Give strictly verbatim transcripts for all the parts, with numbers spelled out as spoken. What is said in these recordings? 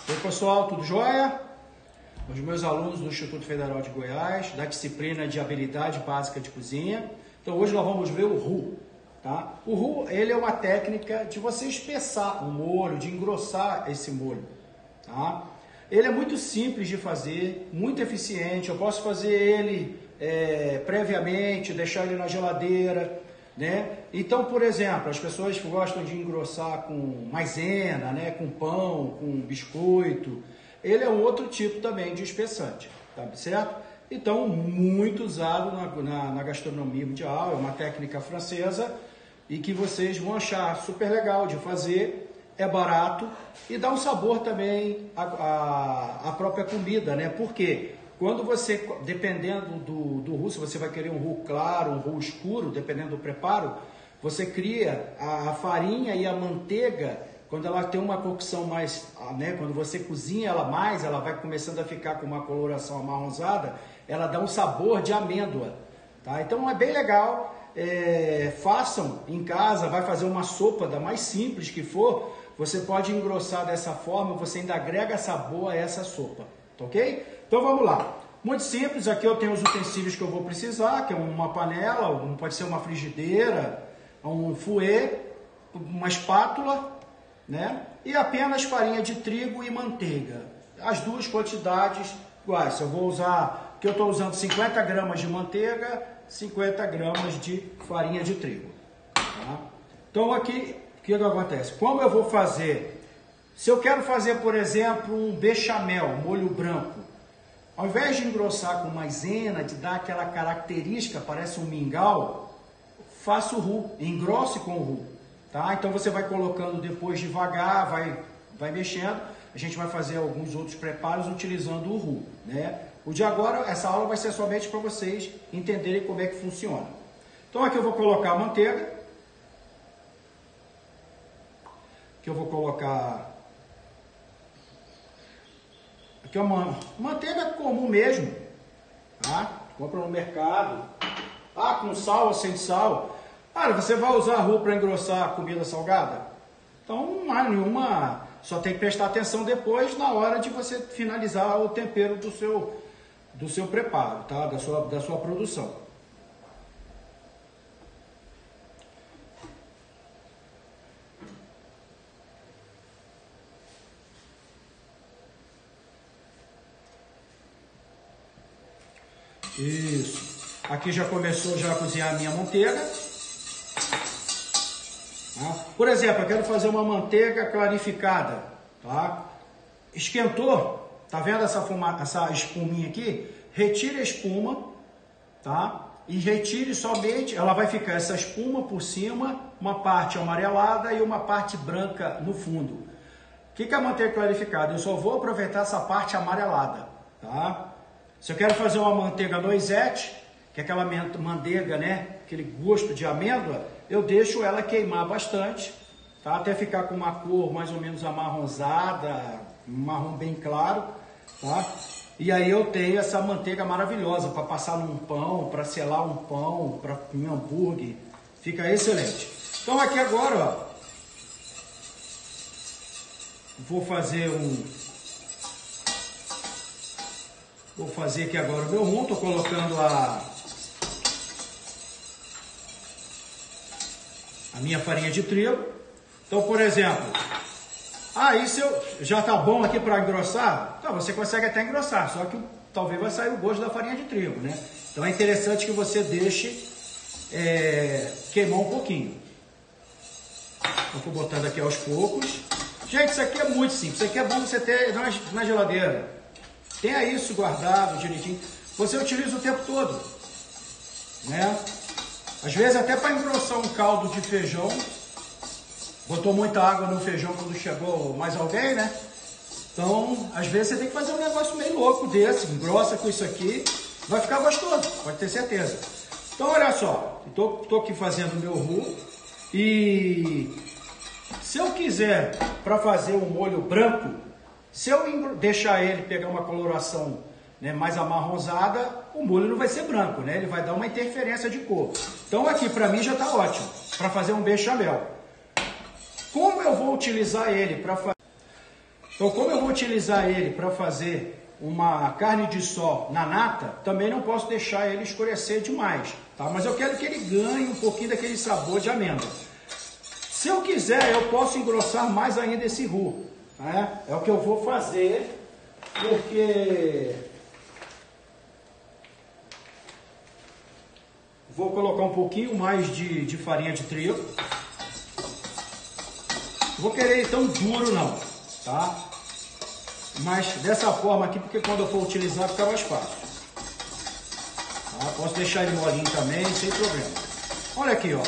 Oi pessoal, tudo jóia? Os meus alunos do Instituto Federal de Goiás, da disciplina de Habilidade Básica de Cozinha. Então hoje nós vamos ver o roux, tá? O roux, ele é uma técnica de você espessar o molho, de engrossar esse molho, tá? Ele é muito simples de fazer, muito eficiente. Eu posso fazer ele é, previamente, deixar ele na geladeira, né? Então, por exemplo, as pessoas gostam de engrossar com maisena, né? Com pão, com biscoito. Ele é um outro tipo também de espessante, tá certo? Então, muito usado na, na, na gastronomia mundial, é uma técnica francesa e que vocês vão achar super legal de fazer, é barato e dá um sabor também à, à, à própria comida, né? Porque quando você, dependendo do, do roux, se você vai querer um roux claro, um roux escuro, dependendo do preparo, você cria a, a farinha e a manteiga, quando ela tem uma cocção mais, né, quando você cozinha ela mais, ela vai começando a ficar com uma coloração amarronzada, ela dá um sabor de amêndoa, tá? Então é bem legal, é, façam em casa, vai fazer uma sopa da mais simples que for, você pode engrossar dessa forma, você ainda agrega sabor a essa sopa, tá ok? Então vamos lá, muito simples, aqui eu tenho os utensílios que eu vou precisar, que é uma panela, um, pode ser uma frigideira, um fouet, uma espátula, né? E apenas farinha de trigo e manteiga, as duas quantidades iguais. Eu vou usar, que eu estou usando cinquenta gramas de manteiga, cinquenta gramas de farinha de trigo, tá? Então aqui, o que, que acontece? Como eu vou fazer, se eu quero fazer, por exemplo, um bechamel, um molho branco, ao invés de engrossar com maisena, de dar aquela característica, parece um mingau, faça o roux, engrosse com o roux, tá? Então você vai colocando depois devagar, vai, vai mexendo. A gente vai fazer alguns outros preparos utilizando o roux, né? O de agora, essa aula vai ser somente para vocês entenderem como é que funciona. Então aqui eu vou colocar a manteiga, aqui eu vou colocar aqui é uma manteiga comum mesmo, tá? Compra no mercado. Ah, com sal ou sem sal? Ah, você vai usar roux para engrossar a comida salgada? Então não há nenhuma, só tem que prestar atenção depois na hora de você finalizar o tempero do seu, do seu preparo, tá? Da sua, da sua produção. Isso. Aqui já começou já a cozinhar a minha manteiga. Tá? Por exemplo, eu quero fazer uma manteiga clarificada, tá? Esquentou, tá vendo essa fuma, essa espuminha aqui? Retire a espuma, tá? E retire somente, ela vai ficar essa espuma por cima, uma parte amarelada e uma parte branca no fundo. O que que é a manteiga clarificada? Eu só vou aproveitar essa parte amarelada, tá? Se eu quero fazer uma manteiga noisette, que é aquela manteiga, né, aquele gosto de amêndoa, eu deixo ela queimar bastante, tá? Até ficar com uma cor mais ou menos amarronzada, um marrom bem claro, tá? E aí eu tenho essa manteiga maravilhosa para passar num pão, para selar um pão, para um hambúrguer, fica excelente. Então aqui agora, ó, vou fazer um Vou fazer aqui agora o meu roux, estou colocando a, a minha farinha de trigo. Então, por exemplo, ah, isso eu, já está bom aqui para engrossar? Então, você consegue até engrossar, só que talvez vai sair o gosto da farinha de trigo, né? Então é interessante que você deixe é, queimar um pouquinho. Então, estou botando aqui aos poucos. Gente, isso aqui é muito simples, isso aqui é bom você ter na, na geladeira. Tenha isso guardado direitinho. Você utiliza o tempo todo, né? Às vezes até para engrossar um caldo de feijão, botou muita água no feijão quando chegou mais alguém, né? Então, às vezes você tem que fazer um negócio meio louco desse, engrossa com isso aqui, vai ficar gostoso, pode ter certeza. Então, olha só, estou aqui fazendo o meu roux e se eu quiser para fazer um molho branco, se eu deixar ele pegar uma coloração, né, mais amarronzada, o molho não vai ser branco, né? Ele vai dar uma interferência de cor. Então aqui para mim já está ótimo, para fazer um bechamel. Como eu vou utilizar ele para fazer? Então, como eu vou utilizar ele para fazer uma carne de sol na nata, também não posso deixar ele escurecer demais, tá? Mas eu quero que ele ganhe um pouquinho daquele sabor de amêndoa. Se eu quiser, eu posso engrossar mais ainda esse roux, né? É o que eu vou fazer, porque vou colocar um pouquinho mais de, de farinha de trigo. Não vou querer ele tão duro não, tá? Mas dessa forma aqui, porque quando eu for utilizar fica mais fácil. Tá? Posso deixar ele molinho também, sem problema. Olha aqui, ó.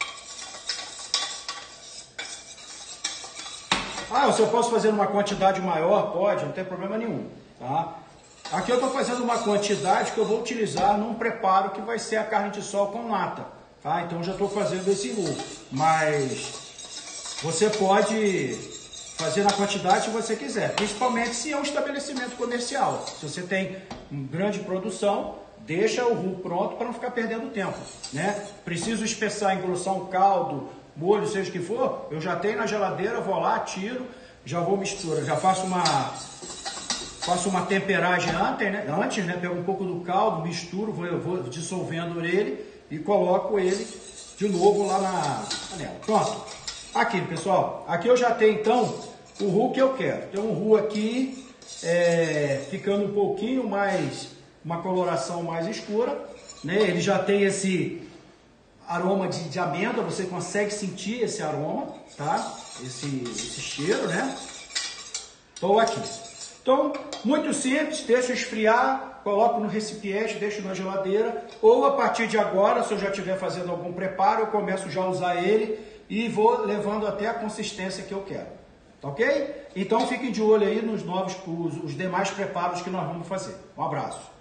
Ah, se eu posso fazer uma quantidade maior, pode, não tem problema nenhum, tá? Aqui eu estou fazendo uma quantidade que eu vou utilizar num preparo que vai ser a carne de sol com nata, tá? Então já estou fazendo esse roux, mas você pode fazer na quantidade que você quiser, principalmente se é um estabelecimento comercial. Se você tem uma grande produção, deixa o roux pronto para não ficar perdendo tempo, né? Preciso espessar, engrossar um caldo, molho, seja o que for, eu já tenho na geladeira, vou lá, tiro, já vou misturar, já faço uma faço uma temperagem antes, né? Antes, né? Pego um pouco do caldo, misturo, vou, vou dissolvendo ele e coloco ele de novo lá na panela. Pronto. Aqui, pessoal, aqui eu já tenho então o roux que eu quero. Tem um roux aqui é, ficando um pouquinho mais, uma coloração mais escura, né? Ele já tem esse aroma de, de amêndoa, você consegue sentir esse aroma, tá? Esse, esse cheiro, né? Estou aqui. Então, muito simples, deixo esfriar, coloco no recipiente, deixo na geladeira, ou a partir de agora, se eu já estiver fazendo algum preparo, eu começo já a usar ele e vou levando até a consistência que eu quero, tá ok? Então fiquem de olho aí nos novos, os, os demais preparos que nós vamos fazer. Um abraço.